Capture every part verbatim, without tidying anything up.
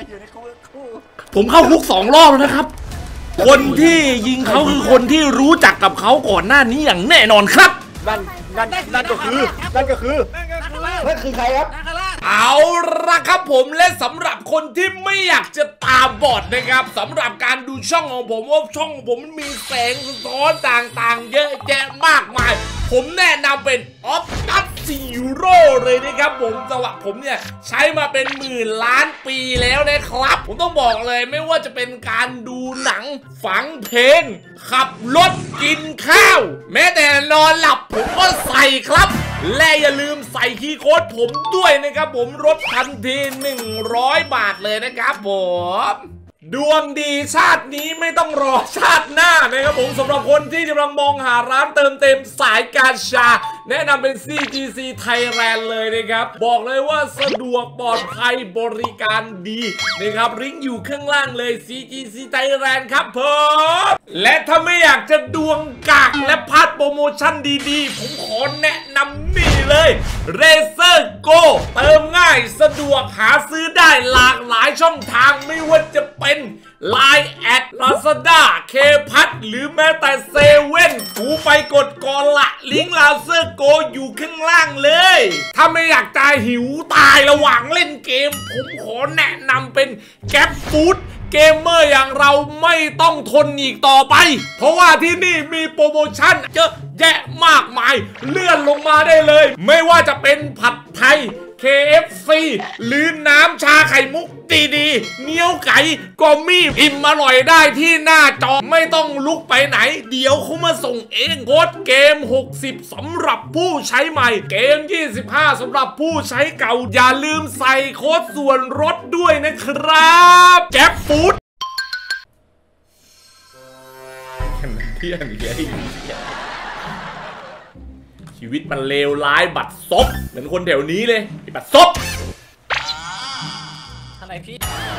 ผมเข้าคุกสองรอบแล้วนะครับคนที่ยิงเขาคือคนที่รู้จักกับเขาก่อนหน้านี้อย่างแน่นอนครับนั่นนั่นนั่นก็คือนั่นก็คือนั่นคือใครครับเอาละครับผมและสำหรับคนที่ไม่อยากจะตาบอดนะครับสำหรับการดูช่องของผมว่าช่องผมมันมีแสงสะท้อนต่างๆเยอะแยะมากมายผมแนะนำเป็นออฟตัสซีโร่เลยนะครับผมสำหรับผมเนี่ยใช้มาเป็นหมื่นล้านปีแล้วนะครับผมต้องบอกเลยไม่ว่าจะเป็นการดูหนังฟังเพลงขับรถกินข้าวแม้แต่นอนหลับผมก็ใส่ครับและอย่าลืมใส่คีย์โค้ดผมด้วยนะครับผมลดทันทีหนึ่งร้อยบาทเลยนะครับผมดวงดีชาตินี้ไม่ต้องรอชาติหน้านะครับผมสำหรับคนที่กำลังมองหาร้านเติมเต็มสายการชาแนะนำเป็น ซี จี ซี Thailand เลยนะครับบอกเลยว่าสะดวกปลอดภัยบริการดีนะครับลิงก์อยู่ข้างล่างเลย ซี จี ซี Thailand ครับผมและถ้าไม่อยากจะดวงกากและพลาดโปรโมชั่นดีๆผมขอแนะนำนี่เลย Razer Go เติมง่ายสะดวกหาซื้อได้หลากหลายช่องทางไม่ว่าจะเป็นไลน์ แอด ลาซาด้า เคพัทหรือแม้แต่เซเว่นกูไปกดก่อนละลิงก์ Razer Go อยู่ข้างล่างเลยถ้าไม่อยากตายหิวตายระหว่างเล่นเกมผมขอแนะนำเป็น Grab Foodเกมเมอร์อย่างเราไม่ต้องทนอีกต่อไปเพราะว่าที่นี่มีโปรโมชั่นเยอะแยะมากมายเลื่อนลงมาได้เลยไม่ว่าจะเป็นผัดไทย เค เอฟ ซี หรือน้ำชาไข่มุกดีๆเนี๊ยวไก่ก็มีอิ่มอร่อยได้ที่หน้าจอไม่ต้องลุกไปไหนเดี๋ยวเขามาส่งเองโค้ดเกมหกสิบสำหรับผู้ใช้ใหม่เกมยี่สิบห้าสำหรับผู้ใช้เก่าอย่าลืมใส่โค้ดส่วนลดด้วยนะครับแก๊ปฟู้ดเที่ยงเที่ยงชีวิตมันเลวร้ายบัดซบเหมือนคนแถวนี้เลยบัดซบอะไรพี่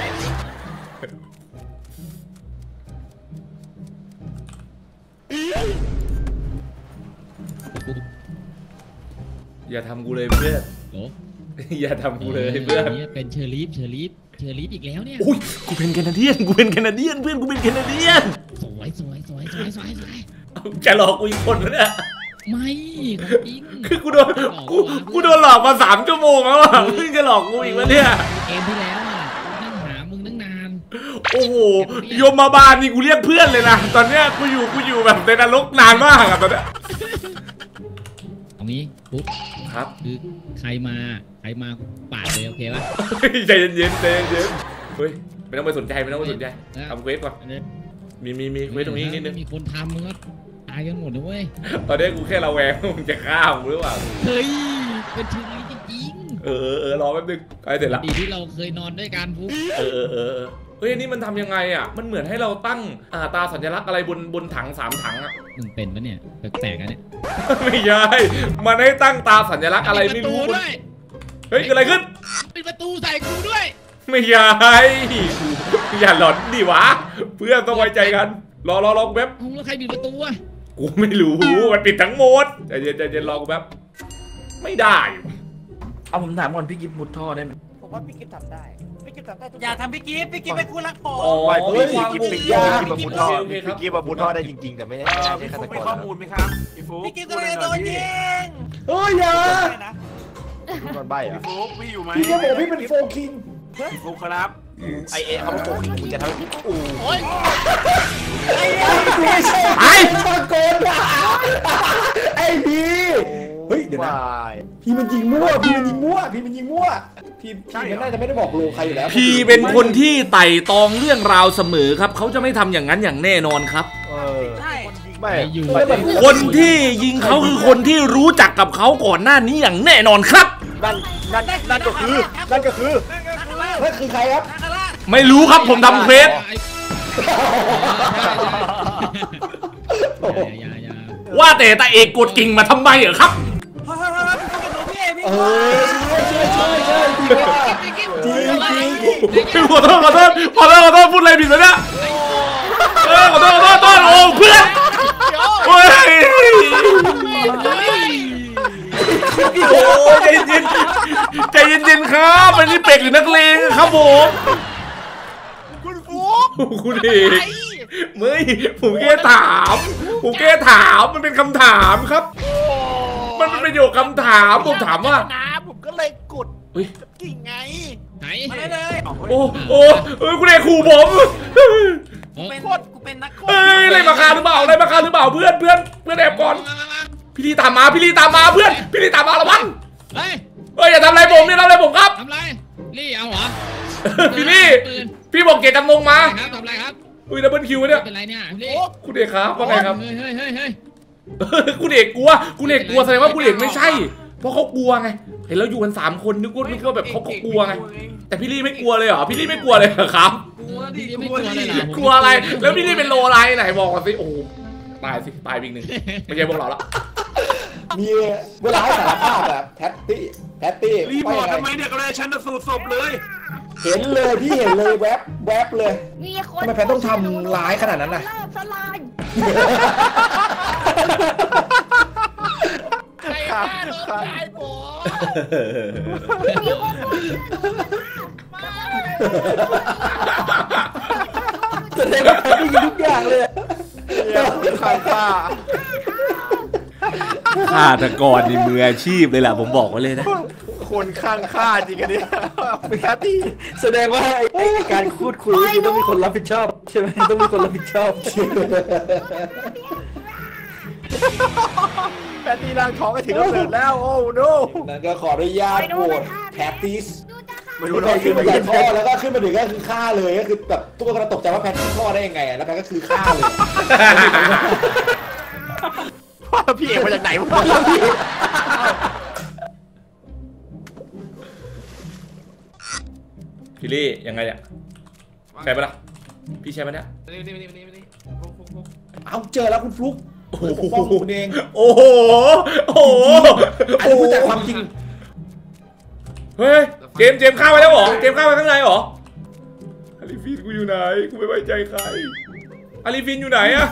อย่าทำกูเลยเพื่อนอย่าทำกูเลยเพื่อนเป็นเชอร์ลีฟเชอร์ลีฟเชอร์ลีฟอีกแล้วเนี่ยอุ้ยกูเป็นแคนาเดียนกูเป็นแคนาเดียนเพื่อนกูเป็นแคนาเดียนสวยสวยสวยสวยสวยสวยจะหลอกกูอีกคนไหมเนี่ยไม่จริงคือกูโดนกูกูโดนหลอกมาสามชั่วโมงแล้วอ่ะมึงจะหลอกกูอีกวะเนี่ยเกมที่แล้วอ่ะนั่งหามึงตั้งนานโอ้โหโยมมาบาลนี่กูเรียกเพื่อนเลยนะตอนเนี้ยกูอยู่กูอยู่แบบในนรกนานมากอะตอนเนี้ยเอางี้ปุ๊บครับคือใครมาใครมาปาดเลยโอเคป่ะใจเย็นเย็นใจเย็นเฮ้ยไม่ต้องไปสนใจไม่ต้องไปสนใจทำเควสก่อนมีมีมีเควสตรงนี้นิดนึงมีคนทำมึงก็ตายกันหมดนะเว้ยตอนนี้กูแค่ระแวงมึงจะฆ่ามึงหรือเปล่าเฮ้ยเป็นชื่อจริงๆเออเออรอแป๊บนึงใกล้เสร็จละดีที่เราเคยนอนด้วยกันปุ๊บเออเออเออเฮ้ยนี่มันทำยังไงอ่ะมันเหมือนให้เราตั้งอ่าตาสัญลักษณ์อะไรบนบนถังสามถังอ่ะมึงเป็นปะเนี่ยแปลกๆนะเนี่ยไม่ใช่มันให้ตั้งตาสัญลักษณ์อะไรไม่รู้เฮ้ยเกิดอะไรขึ้นปิดประตูใส่กูด้วยไม่ใช่อย่าหลอนดิวะเพื่อนต้องไว้ใจกันรอรอรอแป๊บแล้วใครปิดประตูอ่ะกูไม่รู้มันปิดทั้งหมดใจเย็นใจเย็นรอกูแป๊บไม่ได้เอาผมถามก่อนพี่กิฟต์มุดท่อได้ไหมผมว่าพี่กิฟต์ทำได้พี่กิฟต์ทำได้อย่าทำพี่กิฟต์พี่กิฟต์เป็นคู่รักผมอ๋อพี่กิฟต์เป็นยาพี่กิฟต์มุดท่อพี่กิฟต์มุดท่อได้จริงๆแต่ไม่ใช่ไม่ใช่ฆาตกรข้อมูลไหมครับพี่กิฟต์ก็เลยโดนยิงเฮ้ยอย่าโดนใบอ่ะพี่ฟุ๊กพี่อยู่ไหมพี่บอกพี่เป็นโฟคิงพี่ฟุ๊กครับไอเอเขาเป็นโฟคิงกูจะทำพี่อู๋โอ้ยไอ้ไม่ใช่ไอ้ตะโกนด่าไอ้พี่เฮ้ยเดี๋ยวนะพี่มันยิงมั่วพี่มันยิงมั่วพี่มันยิงมั่วพี่พี่มันน่าจะไม่ได้บอกโลใครอยู่แล้วพี่เป็นคนที่ไต่ตองเรื่องราวเสมอครับเขาจะไม่ทำอย่างนั้นอย่างแน่นอนครับใช่ไม่คนที่ยิงเขาคือคนที่รู้จักกับเขาก่อนหน้านี้อย่างแน่นอนครับนั่นนั่นนั่นก็คือนั่นก็คือนั่นคือใครครับไม่รู้ครับผมทำเควสว่าแต่ตาเอกกดกิ่งมาทำไมเหรอครับเออใช่ใช่ใช่จริงว่าจริงจริงขอโทษขอโทษขอโทษขอโทษพูดอะไรผิดไปเนี่ยเออขอโทษขอโทษโอ้เพื่อนโอ้ยใจเย็นใจเย็นๆครับอันนี้เป็ดหรือนักเลงครับผมคุณเอกไม่ผมแค่ถามผมแค่ถามมันเป็นคำถามครับมันเป็นประโยคคำถามผมถามว่าน้ำผมก็เลยกดกิ่งไงไหนมาได้เลยโอ้โอ้เอ้ยคุณเอกขู่ผมกูเป็นกูเป็นนักโทษเฮ้ยอะไรมาคาหรือเปล่าอะไรมาคาหรือเปล่าเพื่อนเพื่อนเพื่อนแอบก่อนพี่ลีตามมาพี่ลีตามมาเพื่อนพี่ลีตามมาระวังเฮ้ยเฮ้ยอย่าทำอะไรผมอย่าทำอะไรผมครับทำไรลี่เอาเหรอพี่ลี่พี่บอกเกตจำลงมาครับทำไรครับอุ้ยดับเบิลคิวเนี่ยเป็นไรเนี่ยลี่คุณเอกครับว่าไงครับเฮ้ยเฮ้ยเฮ้ยเฮ้ยคุณเอกกลัวคุณเอกกลัวแสดงว่าคุณเอกไม่ใช่เพราะเขากลัวไงเห็นเราอยู่กันสามคนนึกว่านึกว่าแบบเขากลัวไงแต่พี่ลี่ไม่กลัวเลยเหรอพี่ลี่ไม่กลัวเลยเหรอครับกลัวดิไม่กลัวเลยกลัวอะไรแล้วพี่ลี่เป็นโลอะไรไหนบอกก่อนสิโอ้ตายสิตายอีกหนึ่งไม่ใช่พวกเราละมีเวลาให้สารภาพแบบแพตตี้แพตตี้รีบอร์ดทำไมเนี่ยก็เลยชันสูตรศพเลยเห็นเลยพี่เห็นเลยแวบแวบเลยมีคนทำไมแพทต้องทำร้ายขนาดนั้นน่ะสลายใครฆ่าโดนตายผมมีคนโดนแสดงว่าแพทได้ยินทุกอย่างเลยใครฆ่าฆาตกรในมืออาชีพเลยแหละผมบอกไว้เลยนะคนข้างฆ่าจริงกันเนี่ยแพตตี้แสดงว่าไอ้การพูดคุยนี่ต้องมีคนรับผิดชอบใช่ไหมต้องมีคนรับผิดชอบแพตตี้ร่างท้องก็ถึงกำเนิดแล้วโอ้โนนั่นก็ขออนุญาตโหวตแพตติสไม่ไม่รู้รู้เราเราขึ้ขึ้นนไปมายิจากนท่อแล้วก็ขึ้นมาถึงก็คือฆ่าเลยก็คือแบบทุกคนก็ตกใจว่าแพทติสท่อได้ยังไงแล้วแพทก็คือฆ่าเลยพี่เอกมาจากไหนวะพี่ลี่ยังไงเนี่ยใช่ปะล่ะพี่ใช่ปะเนี่ยเอาเจอแล้วคุณฟลุ๊กโอ้โหปกป้องคุณเองโอ้โหโอ้โหอันนี้พูดแต่ความจริงเฮ้ยเจมส์เจมส์เข้าไปแล้วเหรอเจมส์เข้าไปข้างในเหรออาลีฟินกูอยู่ไหนกูไม่ไว้ใจใครอาลีฟินอยู่ไหนอะ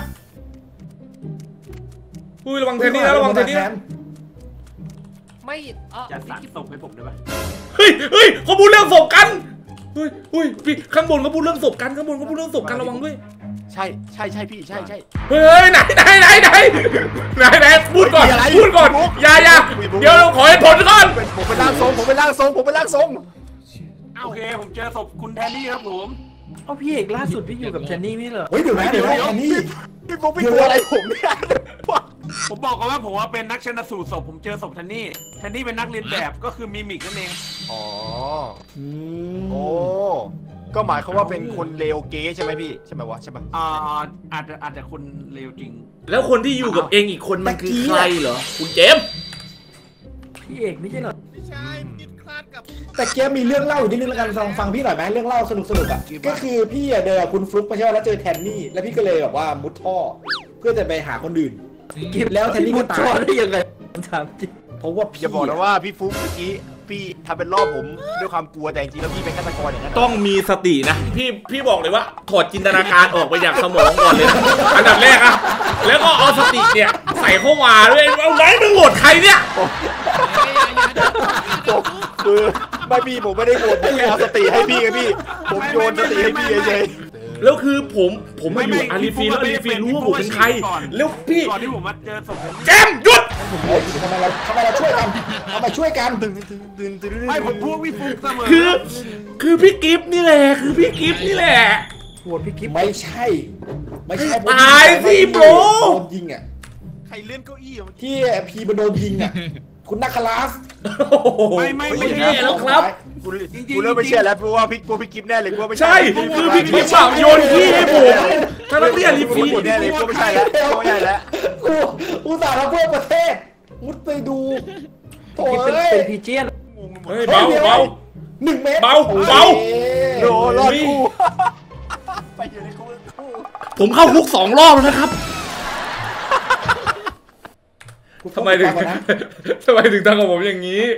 อุ้ยระวังเทนนี่นะระวังเทนนี่นะไม่จะสั่งศพให้ผมได้ไหมเฮ้ยเฮ้ยเขาพูดเรื่องศพกันเฮ้ยเฮ้ยพี่ข้างบนเขาพูดเรื่องศพกันข้างบนเขาพูดเรื่องศพกันระวังด้วยใช่ใช่ใช่พี่ใช่ใช่เฮ้ยไหนไหนไหนไหนไหนไหนพูดก่อนพูดก่อนอย่าอย่าเดี๋ยวเราขอให้ผลก่อนผมเป็นร่างทรงผมเป็นร่างทรงผมเป็นร่างทรงโอเคผมเจอศพคุณแทนนี่ครับผมเอาพี่เอกล่าสุดพี่อยู่กับแทนนี่ไม่เหรอเฮ้ยเดี๋ยวนะเดี๋ยวนะแทนนี่พี่ปุ๊กพี่กลัวอะไรผมเนี่ยผมบอกกันว่าผมว่าเป็นนักชันสูตรศพผมเจอศพแทนนี่แทนนี่เป็นนักเรียนแบบก็คือมิมิกนั่นเองอ๋อ โอ้ก็หมายความว่าเป็นคนเลวเก๊ใช่ไหมพี่ใช่ไหมวะใช่ปะอ่าอาจจะอาจจะคนเลวจริงแล้วคนที่อยู่กับเองอีกคนมันคือใครเหรอคุณเจมส์พี่เอกไม่ใช่เหรอไม่ใช่ผิดคลาดกับแต่เกมมีเรื่องเล่าอยู่นิดนึงแล้วกันลองฟังพี่หน่อยไหมเรื่องเล่าสนุกสนุกอ่ะก็คือพี่อะเดินกับคุณฟลุ๊กไปใช่ไหมแล้วเจอแทนนี่แล้วพี่ก็เลยแบบว่ามุดท่อเพื่อจะไปหาคนอื่นแล้วแทนนี่ก็ตายได้ยังไงถามจริงเพราะว่าพี่อย่าบอกนะว่าพี่ฟุ๊กเมื่อกี้พี่ทำเป็นล่อผมด้วยความกลัวแต่จริงๆแล้วพี่เป็นฆาตกรอย่างนั้นต้องมีสตินะพี่พี่บอกเลยว่าถอดจินตนาการออกไปจากสมองก่อนเลยนะอันดับแรกอะแล้วก็เอาสติเนี่ยใส่เข้ามาด้วยเอาไหนมึงโหวตใครเนี่ยคือไม่พี่ผมไม่ได้โกรธผมแค่เอาสติให้พี่ไงพี่ผมโยนสติให้พี่เฉยแล้วคือผมผมมาอยู่อาลีฟีแล้วอาลีฟีรู้ว่าผมเป็นใครแล้วพี่ก่อนที่ผมมาเจอศพเจมส์หยุดทำไมเราทำไมเราช่วยกันทำไมช่วยกันไม่ผมพูดพี่ฟุ๊กเสมอคือคือพี่กิฟต์นี่แหละคือพี่กิฟต์นี่แหละโหวตพี่กิฟต์ไม่ใช่ ไม่ใช่ตายสิโบรโดนยิงอ่ะใครเลื่อนเก้าอี้อ่ะที่พีมันโดนยิงอ่ะคุณนักคลาสไม่ไม่ไม่ใช่แล้วครับกูกูเริ่มไม่เชื่อแล้วเพราะว่าพี่กลัวพี่กิฟแน่เลยกลัวไม่ใช่คือพี่กิฟต์แบบโยนขี้ให้ผมทั้งที่อาลีฟีกูแน่เลยกลัวไม่ใช่แล้วกลัวไม่ใช่แล้วกูอุตส่าห์ทำเพื่อประเทศมุดไปดูโอ้พี่เป็นยเป็นพีเจียนเฮ้ยเบาเบาหนึ่งเมตรเบาเบาโดรอดคู่ไปอยู่ในคู่คู่ผมเข้าคุกสองรอบแล้วนะครับทำไมถึงทำไมถึงทำกับผมอย่างนี้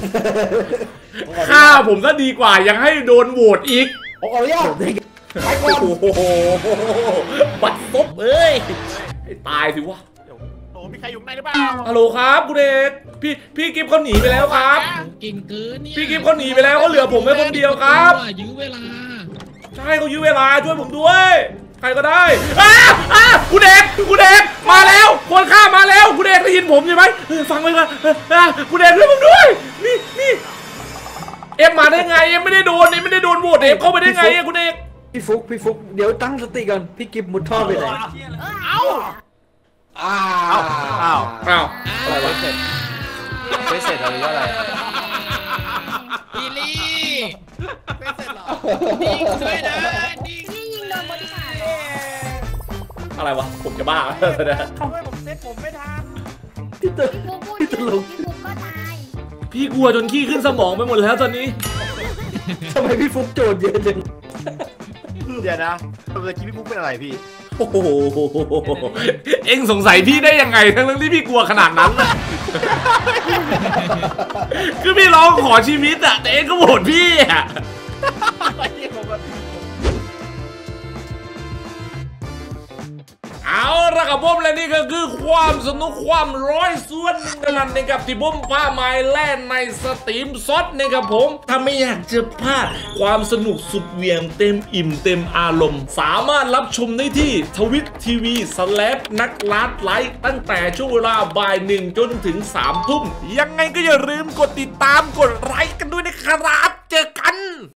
ฆ่าผมซะดีกว่ายังให้โดนโหวตอีกผมขออนุญาตไปก่อนโอ้โหบัดซบเอ้ยให้ตายสิวะโอ้มีใครอยู่ในหรือเปล่าฮัลโหลครับคุณเอกพี่พี่กิฟต์เขาหนีไปแล้วครับเก่งเกินเนี่ยพี่กิฟต์เขาหนีไปแล้วเขาเหลือผมไว้คนเดียวครับยื้อเวลาใช่เขายื้อเวลาช่วยผมด้วยใครก็ได้อ้าอ้าคุณเอกคุณเอกมาแล้วคนฆ่ามาแล้วคุณเอกได้ยินผมใช่ไหมฟังไว้ก่อนคุณเอกช่วยผมด้วยนี่นี่เอ็มมาได้ไงเอ็มไม่ได้โดนเอ็มไม่ได้โดนโหวตเอ็มเข้าไปได้ไงคุณเอกพี่ฟุกพี่ฟุกเดี๋ยวตั้งสติก่อนพี่กิฟมุดท่อไปไหนเอ้าอ้าอ้าว อ้าวอ้าวอะไรวะเสร็จไม่เสร็จอะไรก็อะไรอีลี่ไม่เสร็จหรอดิ้งช่วยนะดิ้งพี่ยิงโดนบริษัทอะไรวะผมจะบ้าทำไมผมเซ็ตผมไม่ทันพี่ตึกพี่บุ๊กพูดพี่ตลกพี่บุ๊กก็ตายพี่กลัวจนขี้ขึ้นสมองไปหมดแล้วตอนนี้ทำไมพี่ฟุกโจทย์เยอะจังเดี๋ยวนะเมื่อกี้พี่ปุ๊กเป็นอะไรพี่โอ้โหเอ็งสงสัยพี่ได้ยังไงทั้งที่พี่กลัวขนาดนั้นอะคือพี่ร้องขอชีวิตอะแต่เอ็งก็โหวตพี่อะเอาละครับผมและนี่ก็คือความสนุกความร้อยส่วนหนึ่งนั้นนะครับที่ผมพาไม้แล่นในสตรีมซดนะครับผมถ้าไม่อยากจะพลาดความสนุกสุดเหวี่ยงเต็มอิ่มเต็มอารมณ์สามารถรับชมได้ที่ทวิตทีวีสแลปนักลัดไลฟ์ตั้งแต่ช่วงเวลาบ่ายหนึ่งจนถึงสามทุ่มยังไงก็อย่าลืมกดติดตามกดไลค์กันด้วยนะครับเจอกัน